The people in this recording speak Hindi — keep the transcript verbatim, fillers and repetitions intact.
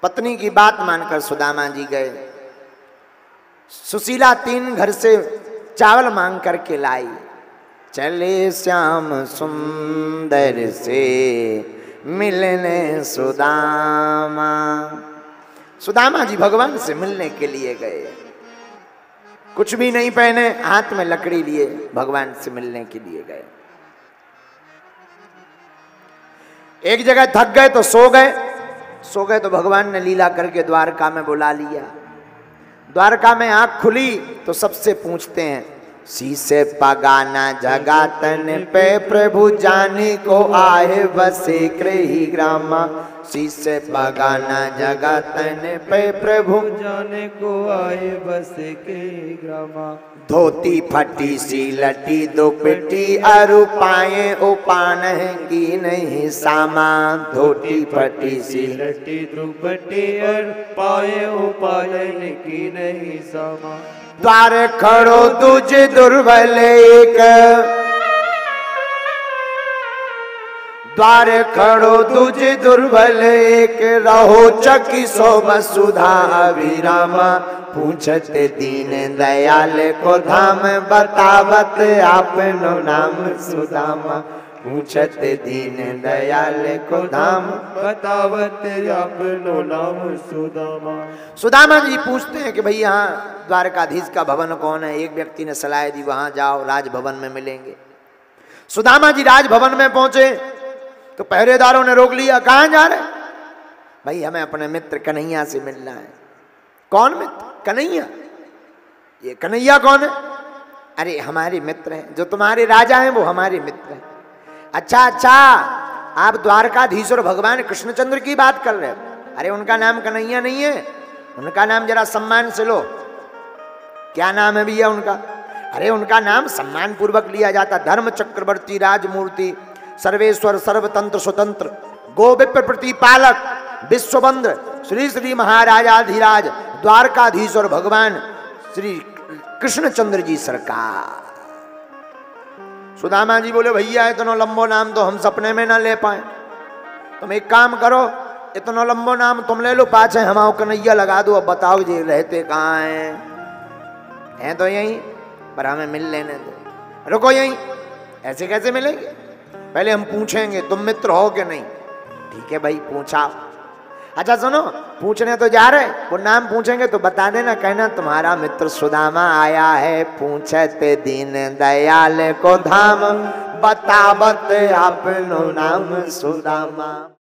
पत्नी की बात मानकर सुदामा जी गए। सुशीला तीन घर से चावल मांग करके लाई। चले श्याम सुंदर से मिलने सुदामा। सुदामा जी भगवान से मिलने के लिए गए। कुछ भी नहीं पहने, हाथ में लकड़ी लिए भगवान से मिलने के लिए गए। एक जगह थक गए तो सो गए। सो गए तो भगवान ने लीला करके द्वारका में बुला लिया। द्वारका में आंख खुली तो सबसे पूछते हैं, शीसे पगाना जगा तन पे प्रभु जाने को आए बसे कृही ग्रामा। शीसे पगाना जगा तन पे प्रभु जाने को आए बसे कृही ग्रामा। धोती फटी सी लटी दुपट्टी अरु पाए उपानहंगी नहीं सामा। धोती फटी सी लटी दुपट्टी और पाए उपायन की नहीं सामा। द्वार खड़ो तुझ दुर्बल एक, द्वार खड़ो तुझ दुर्बल एक, रहो चकी सो वसुधा अभिरामा। पूछते दीन दयाल को धाम, बतावत आपनो नाम सुदामा। पूछते दीन दयाल को धाम, बतावत आपनो नाम सुदामा। सुदामा जी पूछते हैं कि भाई यहाँ द्वारकाधीश का भवन कौन है। एक व्यक्ति ने सलाह दी, वहां जाओ, राजभवन में मिलेंगे। सुदामा जी राजभवन में पहुंचे तो पहरेदारों ने रोक लिया। कहां जा रहे? भाई हमें अपने मित्र कन्हैया से मिलना है। कौन मित्र? कन्हैया। ये कन्हैया कौन है? अरे हमारे मित्र हैं, जो तुम्हारे राजा हैं वो हमारे मित्र हैं। अच्छा अच्छा, आप द्वारकाधीश्वर भगवान कृष्णचंद्र की बात कर रहे हो? अरे उनका नाम कन्हैया नहीं है, उनका नाम जरा सम्मान से लो। क्या नाम है भैया उनका? अरे उनका नाम सम्मान पूर्वक लिया जाता। धर्म चक्रवर्ती राजमूर्ति, सर्वेश्वर सर्वतंत्र स्वतंत्र, गोविप्र प्रतिपालक, विश्वबंद्र, श्री श्री महाराजाधिराज द्वारकाधीश्वर भगवान श्री कृष्णचंद्र जी सरकार। सुदामा जी बोले, भैया इतना लंबो नाम तो हम सपने में ना ले पाए। तुम एक काम करो, इतना लंबो नाम तुम ले लो, पाछे हमाओ कन्हैया लगा दो। अब बताओ जी रहते कहाँ हैं? हैं तो यहीं, पर हमें मिल लेने दो। रुको यहीं। ऐसे कैसे मिलेंगे? पहले हम पूछेंगे तुम मित्र हो कि नहीं। ठीक है भाई, पूछा। अच्छा सुनो, पूछने तो जा रहे, वो नाम पूछेंगे तो बता देना, कहना तुम्हारा मित्र सुदामा आया है। पूछते दीन दयाल को धाम, बतावत आपनो नाम सुदामा।